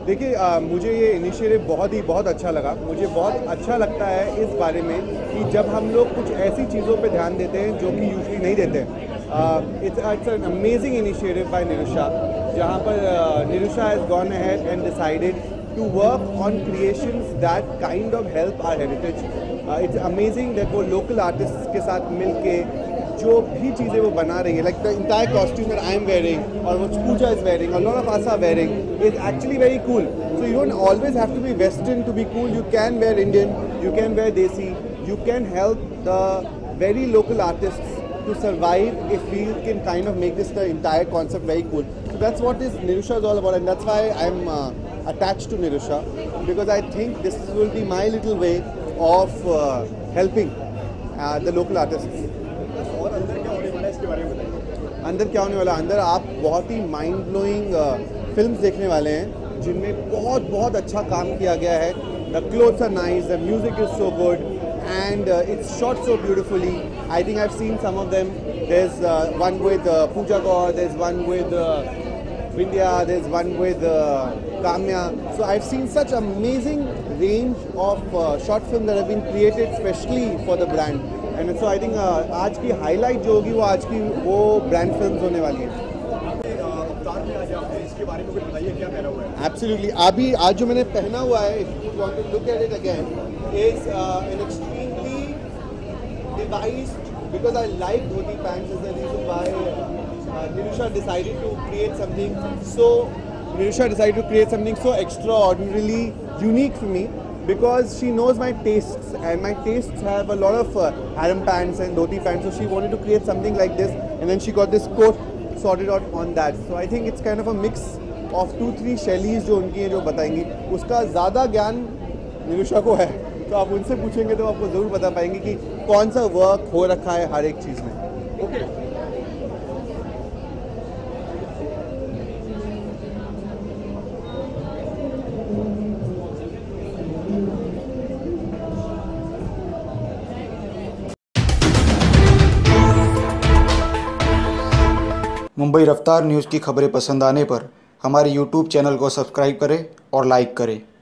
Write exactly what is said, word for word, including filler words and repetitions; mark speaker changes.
Speaker 1: देखिए अ, मुझे ये इनिशिएटिव बहुत ही बहुत अच्छा लगा। मुझे बहुत अच्छा लगता है इस बारे में कि जब हम लोग कुछ ऐसी चीज़ों पे ध्यान देते हैं जो कि यूजुअली नहीं देते हैं। It's it's an amazing initiative by Nirusha, जहाँ पर Nirusha has gone ahead and decided to work on creations that kind of help our heritage. It's amazing that वो लोकल आर्टिस्ट के साथ मिल के जो भी चीज़ें वो बना रही है, like the entire costume that I am wearing और व्हाट पूजा इज वेयरिंग और lot of us are wearing is actually very cool. So you don't always have to be western to be cool, you can wear Indian, you can wear desi, you can help the very local artists to survive if we can kind of make this the entire concept very cool. So that's what this Nirusha is all about, and that's why I'm uh, attached to Nirusha, because I think this will be my little way of uh, helping uh, the local artists.
Speaker 2: और अंदर क्या होने वाला है इसके बारे में बताइए।
Speaker 1: अंदर क्या होने वाला है? अंदर आप बहुत ही माइंड ब्लोइंग फिल्म्स देखने वाले हैं जिनमें बहुत बहुत अच्छा काम किया गया है। The clothes are nice, the music is so good, and uh, it's shot so beautifully. I think I've seen some of them. There's uh, one with uh, Pooja Gaur, there's one with uh, Vindhya, there's one with uh, Kamya. So I've seen such amazing range of uh, short films that have been created specially for the brand. And so I think uh, आज की highlight जो होगी वो आज की वो brand films होने वाली है।
Speaker 2: अवतार में आज आप इसके बारे में कुछ बताइए, क्या पहना हुआ है?
Speaker 1: Absolutely. अभी आज जो मैंने पहना हुआ है, if you want to look at it again, is uh, an extremely devised, because I like dhoti pants, is the reason why uh, uh, Nirusha decided to create something so Nirusha decided to create something so extraordinarily unique for me, because she knows my tastes and my tastes have a lot of uh, harem pants and dhoti pants, so she wanted to create something like this, and then she got this coat sorted out on that. So I think it's kind of a mix of two three शैलीज जो उनकी हैं जो बताएंगी। उसका ज़्यादा ज्ञान निरुषा को है, तो आप उनसे पूछेंगे तो आपको ज़रूर बता पाएंगे कि कौन सा वर्क हो रखा है हर एक चीज़ में।
Speaker 2: ओके।
Speaker 3: मुंबई रफ्तार न्यूज़ की खबरें पसंद आने पर हमारे यूट्यूब चैनल को सब्सक्राइब करें और लाइक करें।